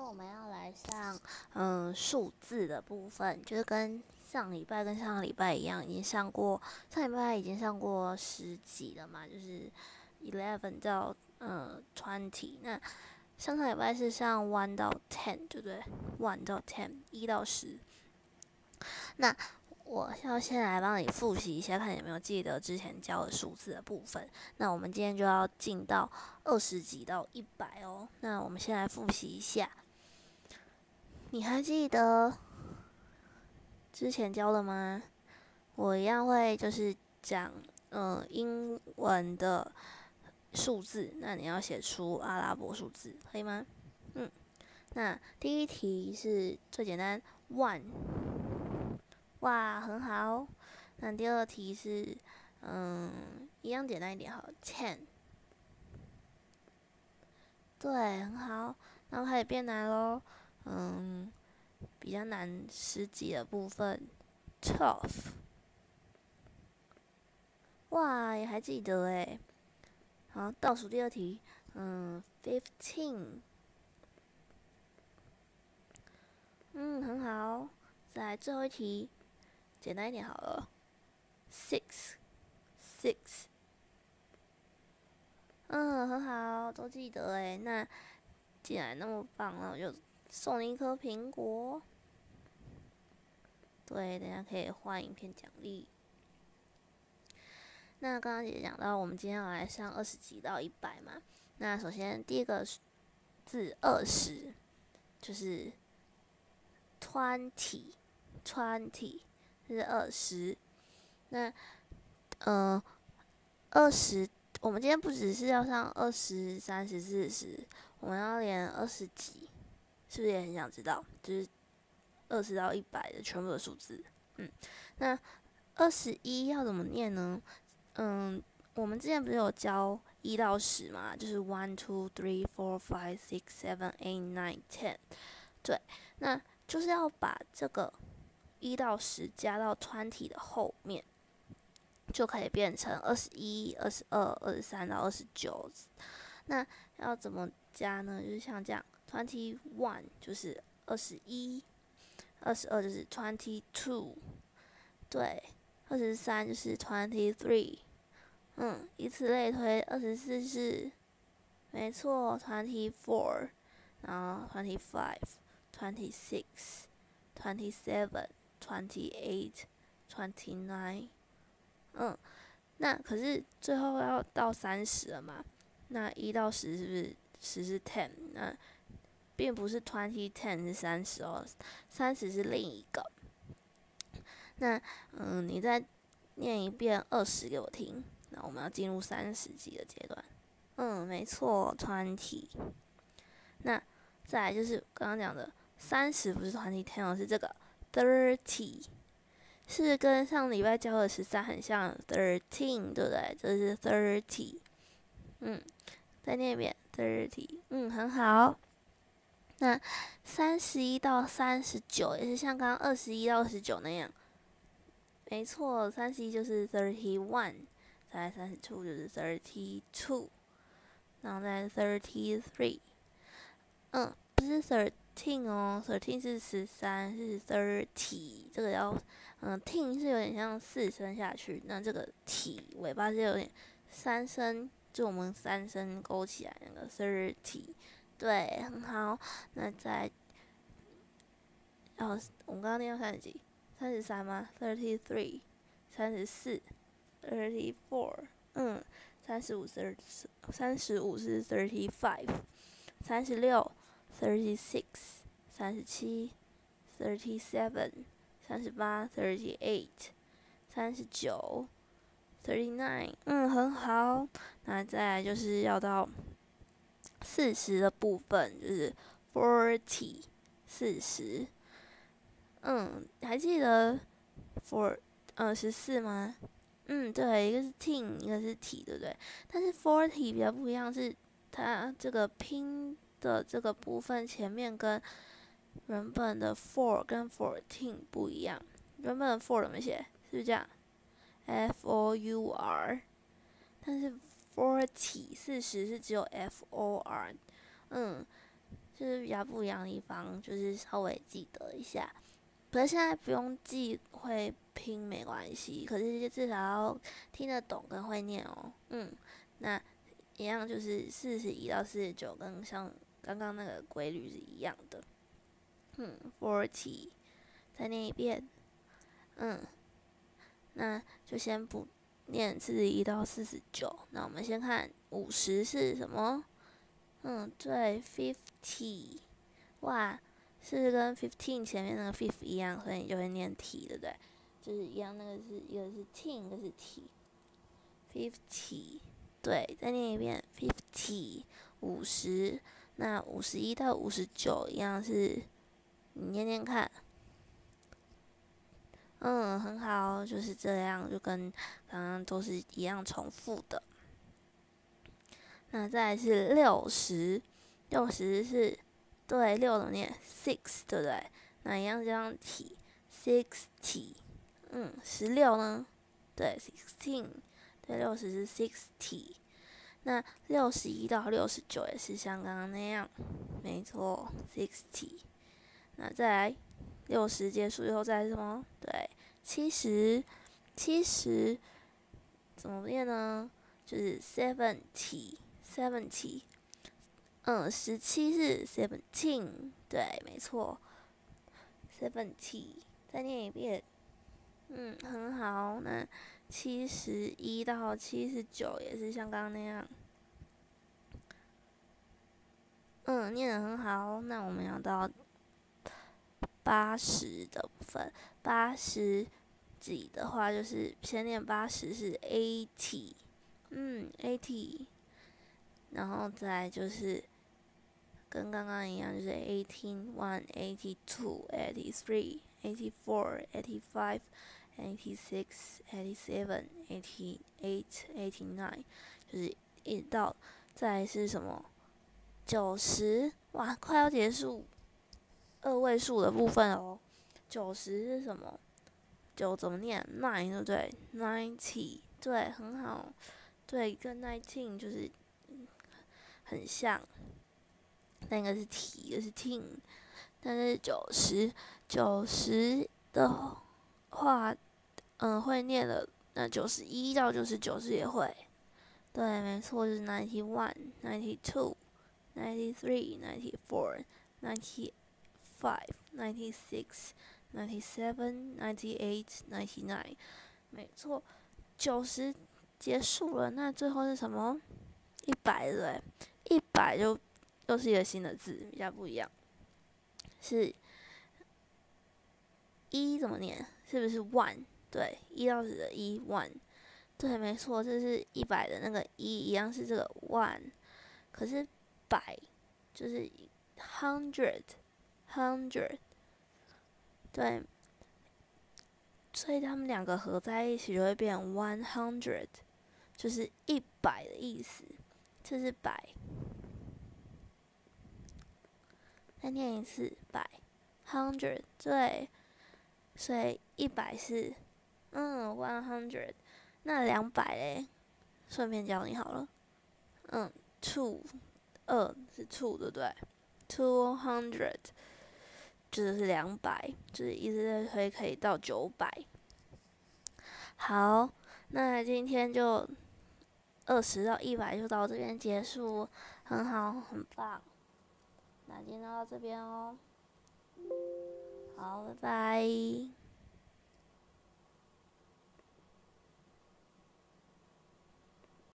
我们要来上数字的部分，就是跟上礼拜一样，上礼拜已经上过10集了嘛，就是 11到20。那上礼拜是上1到10，对不对？1到10，1到10。那我要先来帮你复习一下，看你有没有记得之前教的数字的部分。那我们今天就要进到20集到100哦。那我们先来复习一下，你还记得之前教的吗？我一样会就是讲英文的数字，那你要写出阿拉伯数字，可以吗？那第一题是最简单，1，哇，很好。那第二题是一样简单一点好了，10，对，很好。那开始变难咯，比较难10级的部分，12，哇，也还记得诶。好，倒数第二题，15，很好。再来最后一题，简单一点好了，6，很好，都记得诶。那既然那么棒，那我就送你一颗苹果。对，等下可以换影片奖励。那刚刚也讲到，我们今天要来上20集到100嘛。那首先第一个字20，就是20，这是20。那20，我们今天不只是要上20、30、40，我们要连20几，是不是也很想知道？就是20到100的全部的数字。那21要怎么念呢？我们之前不是有教1到10嘛，就是1、2、3、4、5、6、7、8、9、10。对，那就是要把这个1到10加到20的后面，就可以变成21、22、23到29。那要怎么加呢？就是像这样，21就是21，22就是22，对，23就是23。以此类推，24是，没错，24，然后25、26、27、28、29。那可是最后要到30了嘛？那1到10是不是10是10？那并不是2010是30哦，30是另一个。那你再念一遍20给我听。那我们要进入30集的阶段。没错，20。那再来就是刚刚讲的30，不是2010哦，是这个30，是跟上礼拜教的13很像，13，对不对？这是30。再念一遍30。很好。那31到39也是像刚刚21到29那样，没错，31就是 31，再来32就是 32，然后再来33。不是13哦，13是13，是30，这个要听是有点像4声下去，那这个体尾巴是有点3声，就我们3声勾起来那个30。对，很好。那再我们刚刚念到30几？33吗？33、34、34。35是35，36、36、37、37、38、38、39、39。很好。那再来就是要到40的部分，就是 40， 40。还记得 14吗？对，一个是 teen， 一个是 t， 对不对？但是 40比较不一样，是它这个拼的这个部分前面跟原本的 4跟14不一样。原本的4怎么写？是不是这样 ？FOUR， 但是40是只有 FOR。 就是比较不一样的地方，就是稍微记得一下。可是现在不用记会拼没关系，可是至少要听得懂跟会念哦。那一样就是41到49，跟像刚刚那个规律是一样的。40，再念一遍。那就先不念41到49。那我们先看50是什么？对，50。哇，是跟 15前面那个 fifth 一样，所以你就会念 t， 对不对？就是一样，那个是一个是 teen， 一个是 t。50，对，再念一遍 50。50，那51到59一样是，你念念看。很好，就是这样，就跟刚刚都是一样重复的。那再来是60，60是对6怎么念 6，对不对？那一样这样体 60。16呢？对，16，对，60是60。那61到69也是像刚刚那样，没错，60。那再来60结束以后再来什么？对，70怎么念呢？就是 70。17是 17，对，没错，17。再念一遍。很好。那71到79也是像刚刚那样。念得很好。那我们要到80的部分，80几的话就是先念80是 80，80，然后再来就是跟刚刚一样，就是 81, 82, 83, 84, 85, 86, 87, 88, 89，就是一直到再来是什么90，哇，快要结束2位数的部分哦。90是什么？9怎么念？9，对不对？90，对，很好。对，跟19就是很像。那个是 t， 一个是 teen。但是90的话，会念的。那91到99也会。对，没错，就是91、92、93、94、95、96、97、98、99，没错，90结束了。那最后是什么？100，对不对？100就又是一个新的字，比较不一样。是1怎么念？是不是 one？ 对，1到10的1，one。对，没错，这是100的那个一样是这个 one。可是百就是 hundred，对，所以他们两个合在一起就会变 100，就是100的意思。这是百，再念一次100，hundred，对，所以100是100。那200嘞，顺便教你好了。two， 2是 two， 对不对？200就是200，就是一直可以到900。好，那今天就20到100就到这边结束，很好，很棒。那今天就到这边哦。好，拜拜。